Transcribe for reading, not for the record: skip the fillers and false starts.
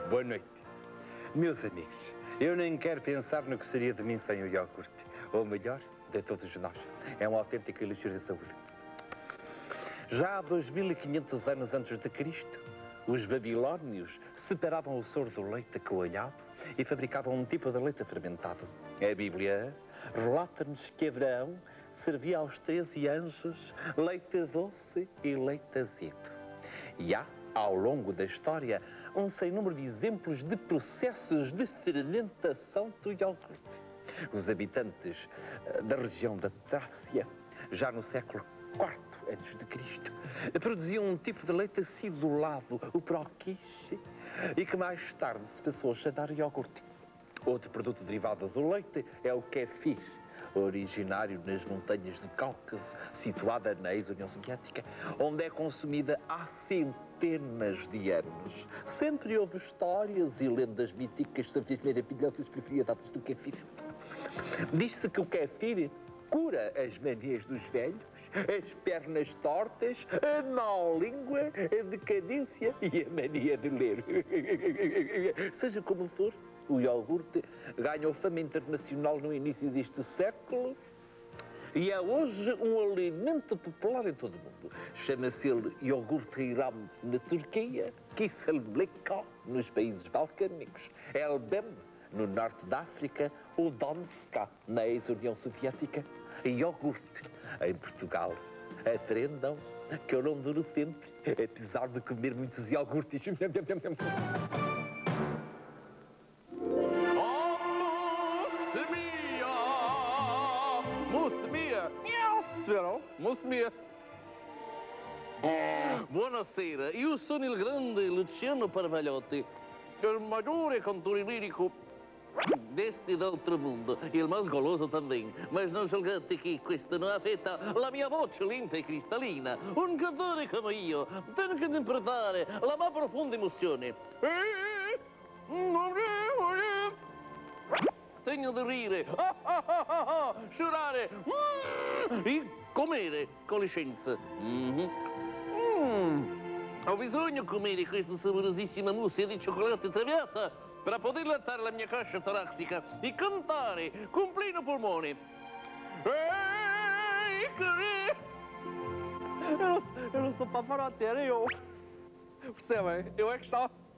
Boa noite. Meus amigos, eu nem quero pensar no que seria de mim sem o iogurte. Ou melhor, de todos nós. É um autêntico elixir de saúde. Já há 2500 anos antes de Cristo, os babilónios separavam o soro do leite coalhado e fabricavam um tipo de leite fermentado. A Bíblia relata-nos que Abraão servia aos 13 anjos leite doce e leite azedo. E há, ao longo da história, um sem número de exemplos de processos de fermentação do iogurte. Os habitantes da região da Trácia, já no século IV a.C., produziam um tipo de leite acidulado, o proquiche, e que mais tarde se passou a chamar iogurte. Outro produto derivado do leite é o kefir, originário nas montanhas do Cáucaso, situada na ex-União Soviética, onde é consumida há centenas de anos. Sempre houve histórias e lendas míticas sobre as maravilhosas propriedades do kefir. Diz-se que o kefir cura as manias dos velhos, as pernas tortas, a má língua, a decadência e a mania de ler. Seja como for, o iogurte ganhou fama internacional no início deste século e é hoje um alimento popular em todo o mundo. Chama-se ele iogurte Iram na Turquia, Kizilmlika nos países balcânicos, Elbem no norte da África ou Donska na ex-União Soviética. Iogurte em Portugal. Aprendam que eu não duro sempre, apesar de comer muitos iogurtes. Musmia! Miau! Perceberam? Musmia! Buonasera, io sono il grande Luciano Parmagliotti, il maggiore cantore lirico deste d'altro mondo, il mais goloso também. Mas não julgate que questo non affetta la mia voce limpa e cristallina. Un cantore come io tem que interpretare la mais profonda emozione. Tenho de rir, chorare e comere, com licenza. Ho bisogno di comere questa saporosissima mousse di cioccolato traviata para poder latar la mia caixa torácica e cantare com pleno pulmone. Eu não sou Pavarotti, era eu. Percebem? Eu é que estava...